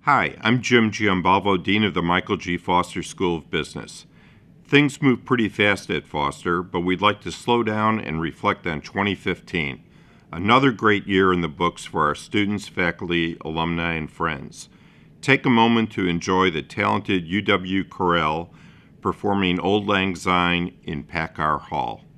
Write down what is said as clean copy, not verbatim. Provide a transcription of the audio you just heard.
Hi, I'm Jim Giambalvo, Dean of the Michael G. Foster School of Business. Things move pretty fast at Foster, but we'd like to slow down and reflect on 2015. Another great year in the books for our students, faculty, alumni, and friends. Take a moment to enjoy the talented UW Chorale performing Auld Lang Syne in PACCAR Hall.